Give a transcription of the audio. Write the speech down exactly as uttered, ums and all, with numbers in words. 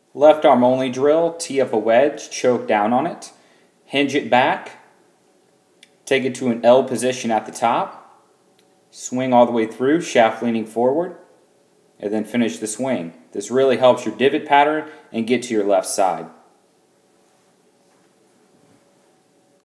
Left arm only drill, tee up a wedge, choke down on it, hinge it back, take it to an L position at the top, swing all the way through, shaft leaning forward, and then finish the swing. This really helps your divot pattern and get to your left side.